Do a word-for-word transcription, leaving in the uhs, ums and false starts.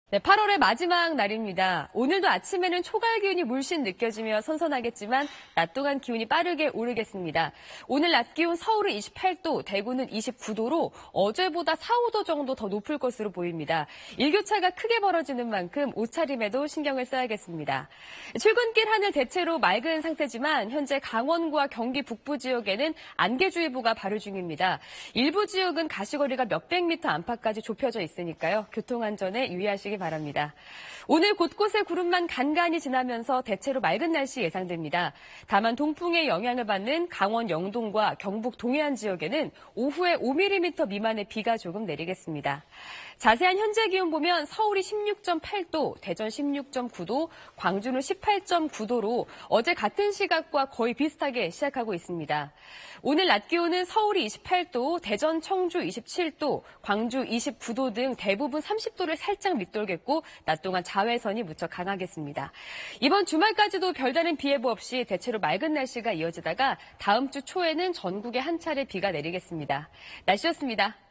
네, 팔월의 마지막 날입니다. 오늘도 아침에는 초갈 기온이 물씬 느껴지며 선선하겠지만 낮 동안 기온이 빠르게 오르겠습니다. 오늘 낮 기온 서울은 이십팔 도, 대구는 이십구 도로 어제보다 사, 오 도 정도 더 높을 것으로 보입니다. 일교차가 크게 벌어지는 만큼 옷차림에도 신경을 써야겠습니다. 출근길 하늘 대체로 맑은 상태지만 현재 강원과 경기 북부 지역에는 안개주의보가 발효 중입니다. 일부 지역은 가시거리가 몇백 미터 안팎까지 좁혀져 있으니까요. 교통안전에 유의하시기 바랍니다. 오늘 곳곳에 구름만 간간히 지나면서 대체로 맑은 날씨 예상됩니다. 다만 동풍의 영향을 받는 강원 영동과 경북 동해안 지역에는 오후에 오 밀리미터 미만의 비가 조금 내리겠습니다. 자세한 현재 기온 보면 서울이 십육 점 팔 도, 대전 십육 점 구 도, 광주는 십팔 점 구 도로 어제 같은 시각과 거의 비슷하게 시작하고 있습니다. 오늘 낮 기온은 서울이 이십팔 도, 대전, 청주 이십칠 도, 광주 이십구 도 등 대부분 삼십 도를 살짝 밑돌겠고 낮 동안 자외선이 무척 강하겠습니다. 이번 주말까지도 별다른 비 예보 없이 대체로 맑은 날씨가 이어지다가 다음 주 초에는 전국에 한 차례 비가 내리겠습니다. 날씨였습니다.